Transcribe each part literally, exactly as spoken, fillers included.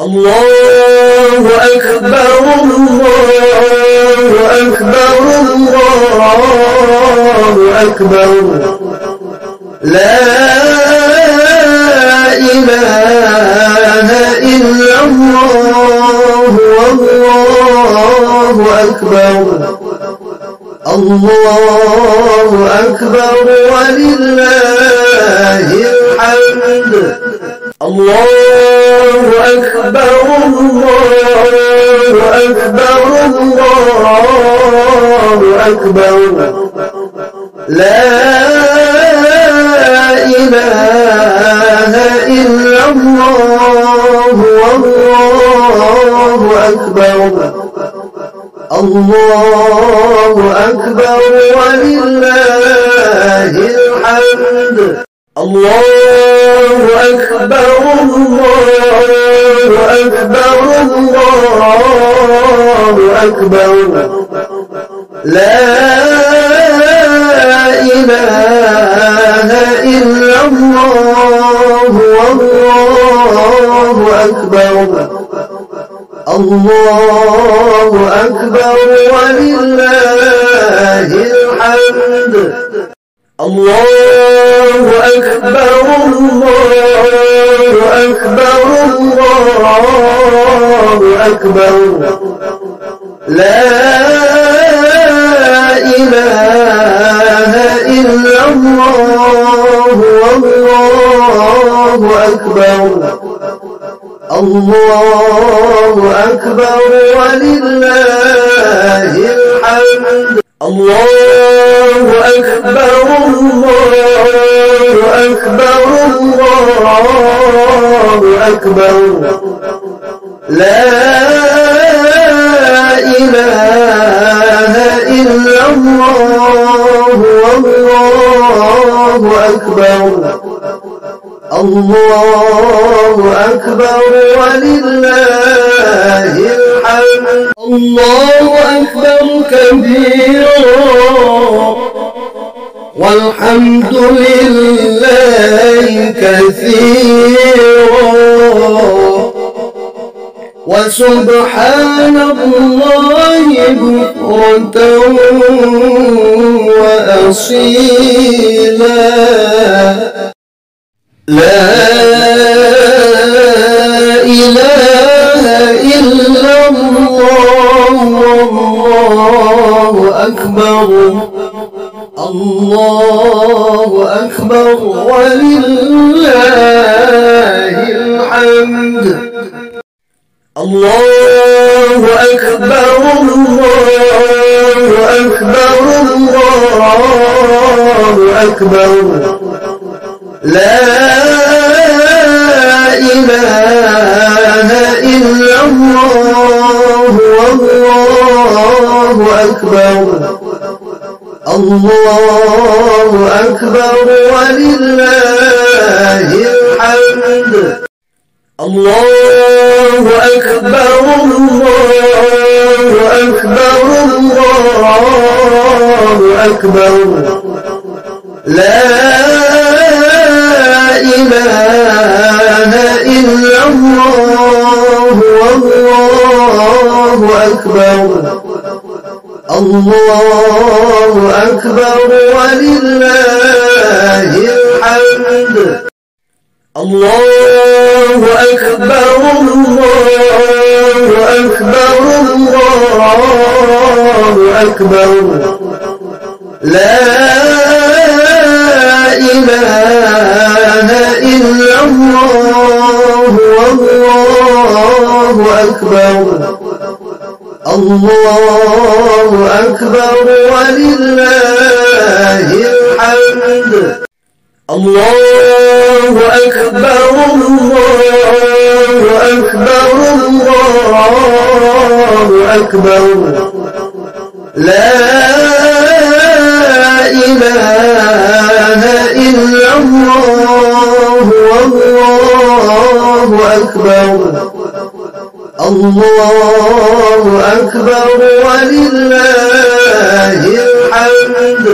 الله أكبر الله أكبر الله أكبر لا إله إلا الله والله أكبر الله أكبر ولله الحمد الله أكبر الله أكبر الله أكبر لا إله إلا الله والله أكبر الله أكبر ولله الحمد الله أكبر الله أكبر الله أكبر لا إله إلا الله والله أكبر الله أكبر ولله الحمد الله أكبر الله أكبر الله أكبر لا إله إلا الله والله أكبر الله أكبر ولله الحمد الله أكبر الله أكبر الله أكبر لا إله إلا الله والله أكبر الله أكبر ولله الحمد الله أكبر كبيرا والحمد لله كثيرا وسبحان الله بكرة وأصيلا لا إله إلا الله والله أكبر الله أكبر ولله الحمد الله أكبر الله أكبر الله أكبر لا إله إلا الله والله أكبر الله أكبر ولله الحمد الله أكبر الله أكبر الله أكبر لا إله إلا الله والله أكبر الله أكبر ولله الحمد الله أكبر الله أكبر الله أكبر لا إله إلا الله والله أكبر الله أكبر ولله الحمد الله أكبر الله أكبر الله أكبر لا إله إلا الله والله أكبر الله أكبر ولله الحمد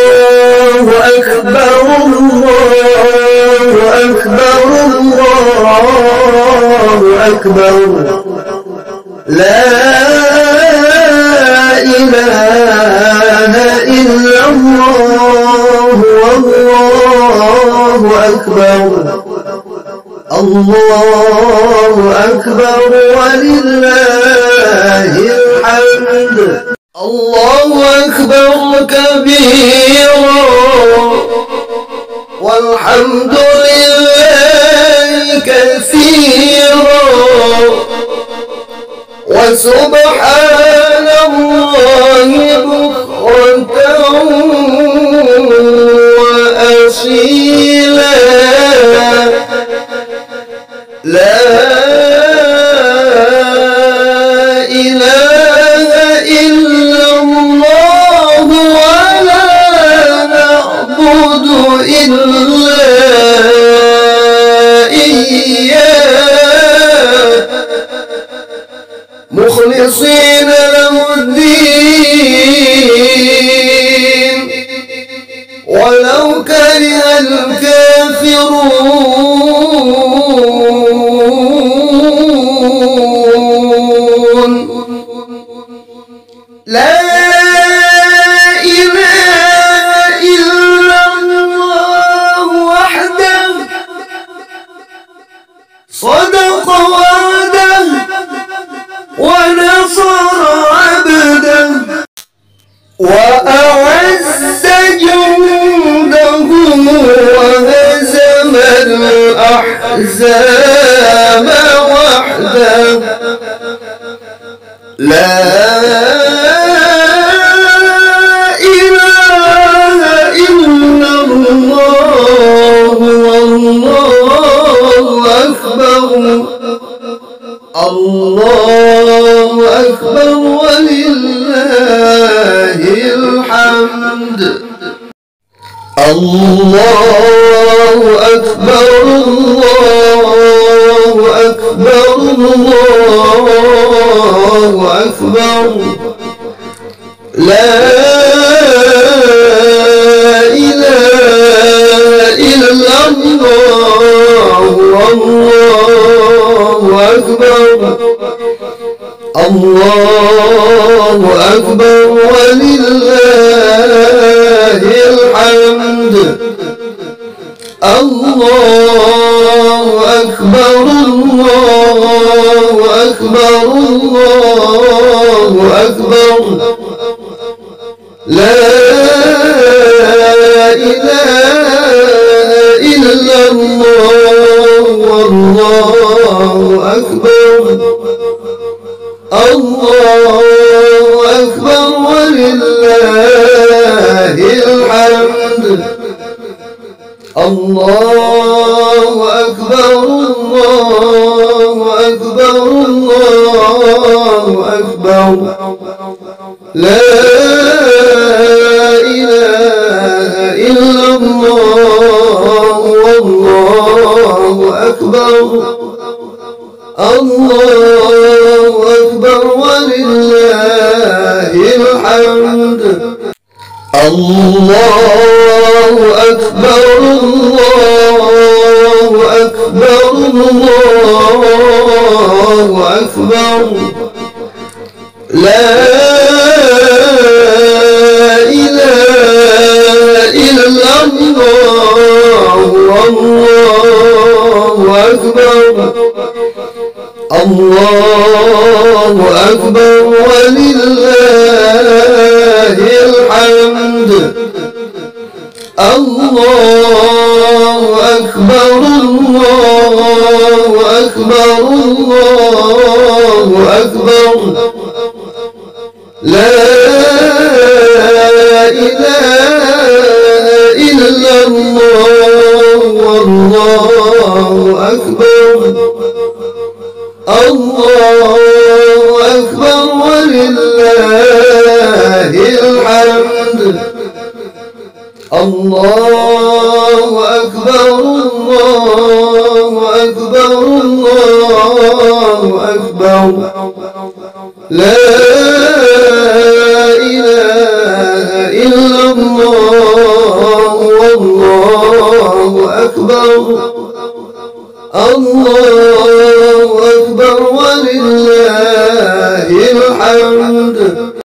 الله أكبر الله أكبر الله الله أكبر لا إله إلا الله والله أكبر الله أكبر ولله الحمد الله أكبر كبيرا والحمد لله كثيرا وسبحان الله بكرة وأصيلا لا إله إلا الله ولا نعبد إلا إياه مخلصين له الدين ولو كره الكافرون لا إله إلا الله وحده صدق وعده ونصر عبده وأعز جنده وهزم الأحزاب وحده لا إله إلا الله والله أكبر الله أكبر ولله الحمد الله أكبر الله أكبر الله أكبر لا إله إلا الله والله أكبر الله أكبر ولله الحمد الله أكبر الله أكبر الله أكبر لا إله إلا الله والله أكبر الله أكبر ولله الحمد الله أكبر الله أكبر الله أكبر لا إله إلا الله والله أكبر الله أكبر ولله الحمد الله أكبر الله أكبر الله أكبر لا إله إلا الله والله أكبر الله أكبر ولله الحمد الله أكبر الله أكبر الله أكبر لا إله إلا الله والله أكبر الله أكبر ولله الحمد الله أكبر الله أكبر الله أكبر لا إله إلا الله والله أكبر الله الله أكبر ولله الحمد.